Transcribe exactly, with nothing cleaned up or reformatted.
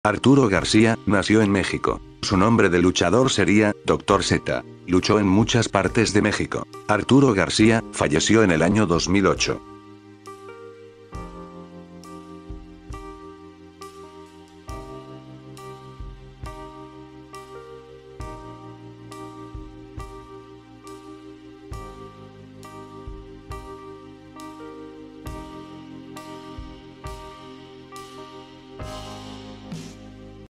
Arturo García, nació en México. Su nombre de luchador sería Doctor Z. Luchó en muchas partes de México. Arturo García, falleció en el año dos mil ocho.